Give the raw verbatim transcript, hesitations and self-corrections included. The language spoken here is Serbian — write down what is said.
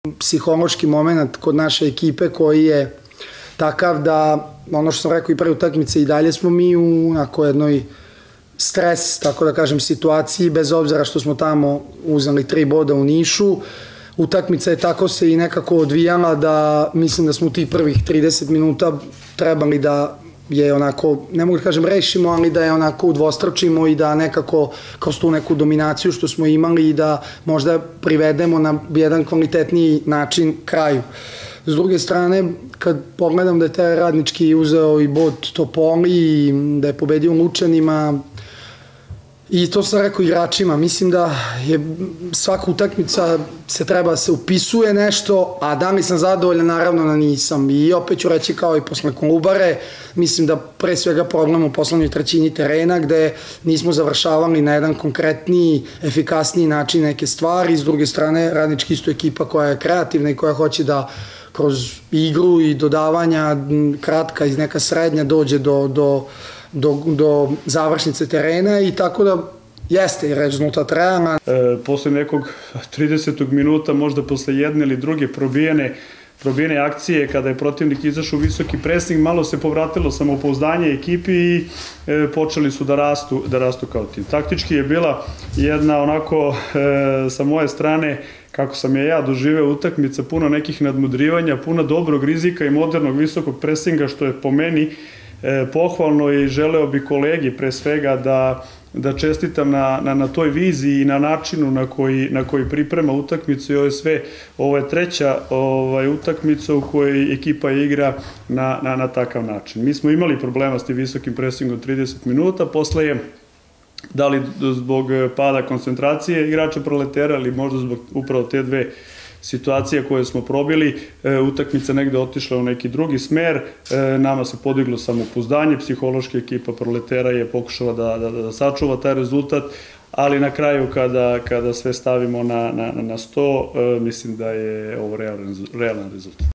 psihološki moment kod naše ekipe koji je takav da, ono što sam rekao i pre utakmice, i dalje smo mi u onako jednoj stres, tako da kažem, situaciji, bez obzira što smo tamo uzeli tri boda u Nišu. Utakmica je tako se i nekako odvijala da mislim da smo u tih prvih trideset minuta trebali da je onako, ne mogu da kažem rešimo, ali da je onako udvostručimo i da nekako kroz tu neku dominaciju što smo imali i da možda privedemo na jedan kvalitetniji način kraju. S druge strane, kad pogledam da je taj Radnički uzeo i bod Topoli i da je pobedio Lučanima, i to sam rekao igračima, mislim da je svaka utakmica se treba se upisuje nešto, a da li sam zadovoljan, naravno da nisam. I opet ću reći kao i posle Kolubare, mislim da pre svega problem u poslednjoj trećini terena gde nismo završavali na jedan konkretniji, efikasniji način neke stvari. S druge strane, Radnički isto ekipa koja je kreativna i koja hoće da kroz igru i dodavanja kratka i neka srednja dođe do, do, do, do završnice terena i tako da jeste i rezultat realan. E, posle nekog tridesetog minuta, možda posle jedne ili druge probijene, probijene akcije, kada je protivnik izašao u visoki presing, malo se povratilo samopouzdanje ekipi i e, počeli su da rastu, da rastu kao tim. Taktički je bila jedna onako e, sa moje strane, kako sam je ja doživeo, utakmica puno nekih nadmudrivanja, puno dobrog rizika i modernog visokog presinga, što je po meni e, pohvalno i želeo bi kolegi pre svega da, da čestitam na, na, na toj viziji i na načinu na koji, na koji priprema utakmicu. I ovo je sve, ovo je treća ovaj, utakmica u kojoj ekipa igra na, na, na takav način. Mi smo imali problema s tim visokim presingom trideset minuta, posle je da li zbog pada koncentracije igrača Proletera ili možda zbog upravo te dve situacije koje smo probili, utakmica negde otišla u neki drugi smer, nama se podiglo samopouzdanje, psihološka ekipa Proletera je pokušala da, da, da sačuva taj rezultat, ali na kraju kada, kada sve stavimo na, na, na sto, mislim da je ovo realan, realan rezultat.